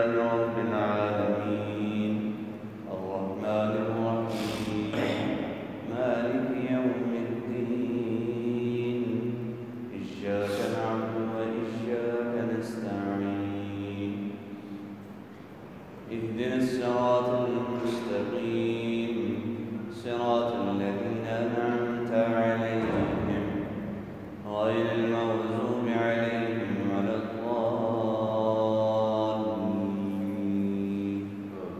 لله رب العالمين الرحمن الرحيم مالك يوم الدين إياك نعبد وإياك نستعين اهدنا الصراط المستقيم صراط الذين أنعمت عليهم غير المغضوب عليهم ولا الضالين.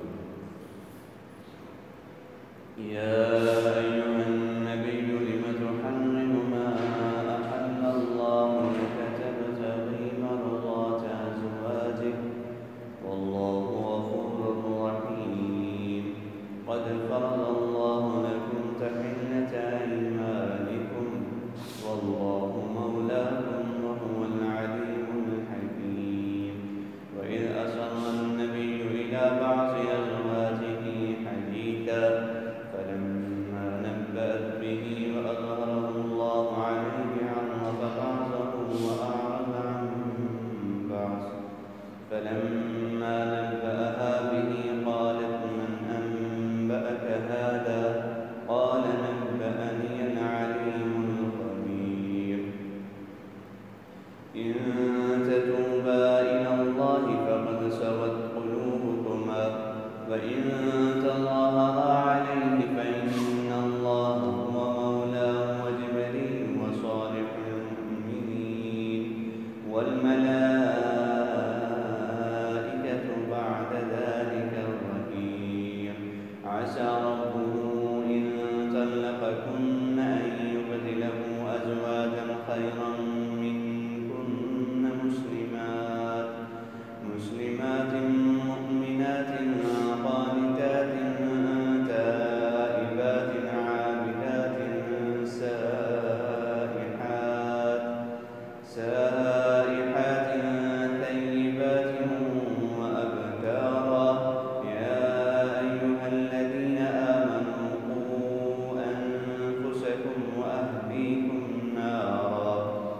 يا أيها النبي لم تحرم ما أحل الله لك تبتغي مرضات أزواجك والله غفور رحيم. قد فرض الله لكم تحلة أيمانكم والله مولاكم وهو العليم الحكيم. وإذ أسر النبي إلى بعض أزواجه حديثا فلما نبأت به وأظهره الله عليه عرف بعضه وأعرض عن بعض فلما نبأها به قالت من أنبأك هذا قال نبأني العليم الخبير. إن تتوبا إلى الله فقد سغت قلوبكما وإن تظاهرا عليه فإن الله هو مولاه وجبريل وصالح المؤمنين والملائكة بعد ذلك ظهير. عسى ربه إن طلقكن أن يبدله أزواجا خيرا منكن مسلمات مؤمنات قانتات تائبات عابدات سائحات ثيبات وأبكارا. يا أيها الذين آمنوا قوا أنفسكم وأهليكم نارا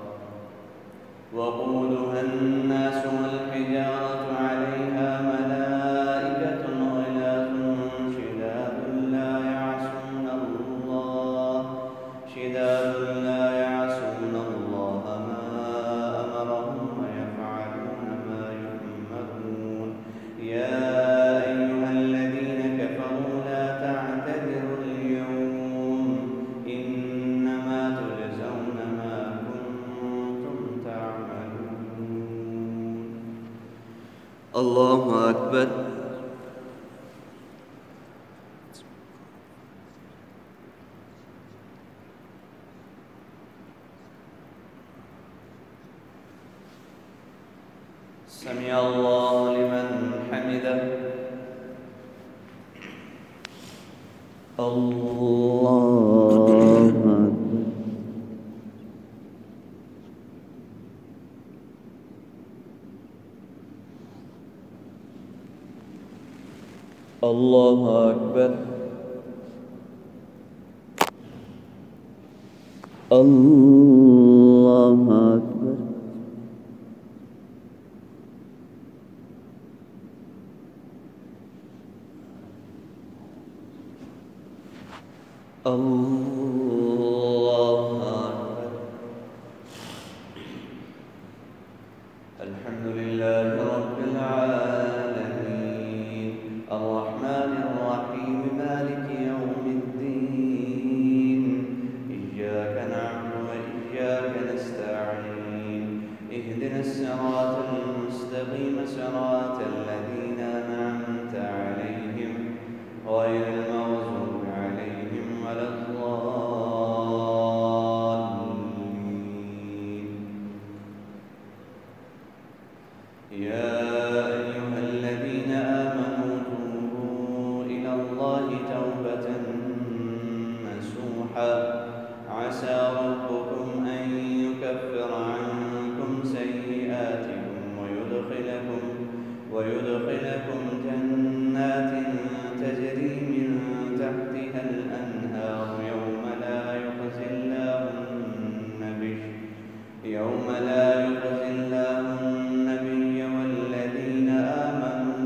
وقودها الناس والحجارة عليها ملائكة غلاظ شداد لا يعصون الله ما أمرهم ويفعلون ما يؤمرون. يا أيها الذين كفروا لا تعتذروا اليوم إنما تجزون ما كنتم تعملون. الله أكبر. سمع الله لمن حمده. الله أكبر. الله أكبر. الله أكبر. الله أكبر. الحمد لله رب العالمين الرحمن الرحيم مالك يوم الدين إياك نعبد وإياك نستعين اهدنا الصراط المستقيم صراط الذين أنعمت عليهم غير المغضوب عليهم ولا الضالين. يا أيها الذين آمنوا توبوا إلى الله توبة نصوحا عسى ربكم أن يكفر عنكم سيئاتكم ويدخلكم جنات تجري من تحتها الأنهار يوم لا يخزي الله النبي والذين آمنوا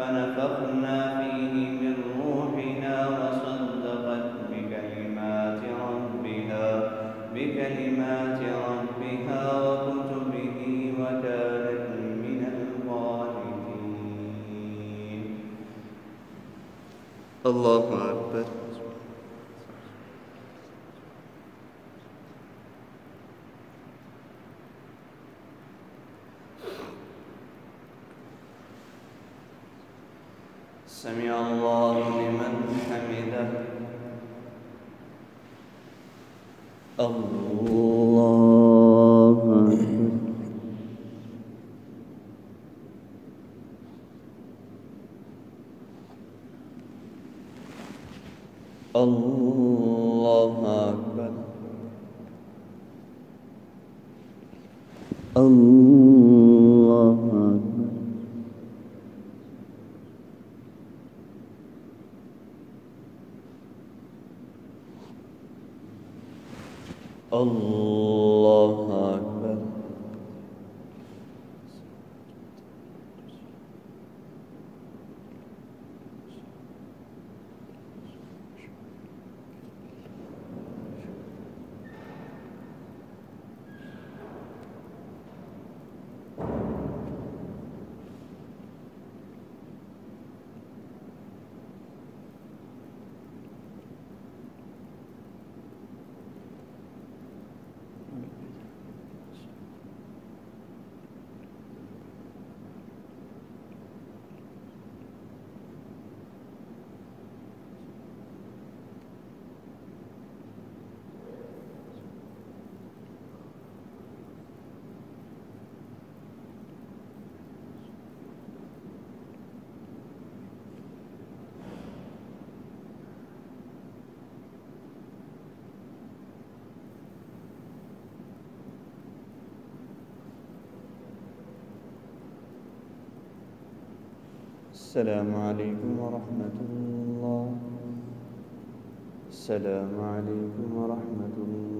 فنفخنا فيه من روحنا وصدقت بكلمات ربها وكتبه وكانت من القانتين. الله أكبر. سمع الله لمن حمده. الله أكبر. الله أكبر. الله أكبر. الله أكبر. السلام عليكم ورحمة الله. السلام عليكم ورحمة الله.